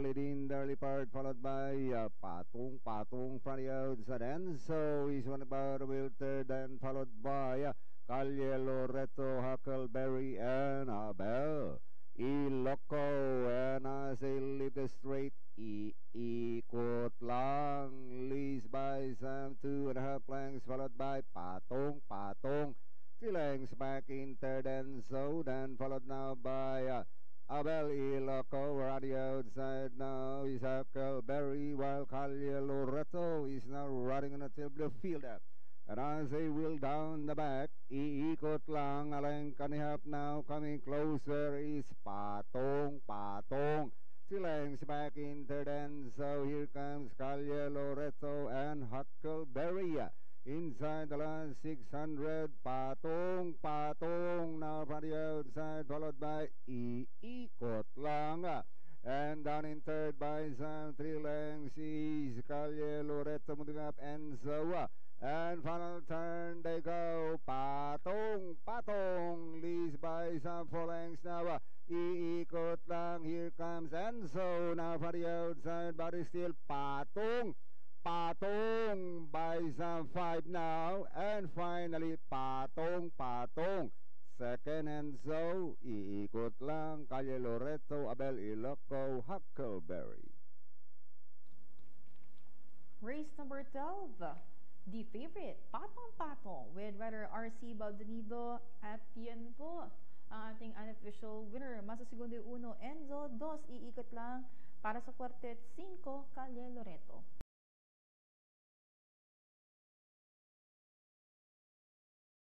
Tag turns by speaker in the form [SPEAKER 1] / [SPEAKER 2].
[SPEAKER 1] leading the early part, followed by Patong from the outside. And so he's one about a wilter, then followed by Calle Loreto, Huckleberry, and Abel. Iloco, and as they leave the straight, iikot lang, leads by some 2.5 lengths, followed by Patong. 3 lengths back in third, and so then followed now by Abel Iloco. On the outside now is Huckleberry, while Calle Loreto is now running on the tail of the field. And as they will down the back, iikot lang, a length and a half now, coming closer is Patong. 3 lengths back in third, and so here comes Calle Loreto and Huckleberry. Inside the last 600, Patong now from the outside, followed by iikot lang. And down in third by some 3 lengths is Calle Loreto moving up, and so and final turn they go. Patong leads by some 4 lengths now. Iikot lang, here comes, and so now from the outside, but it's still Patong by some 5 now, and finally Patong. Second, and so iikot lang, Calle Loreto, Abel Iloco, Huckleberry.
[SPEAKER 2] Race number 12. The favorite, Patong with rider RC Baldonido at yan po ang ating unofficial winner. Masa segundo 1, Enzo, 2, iikot lang para sa quartet 5, Calle Loreto.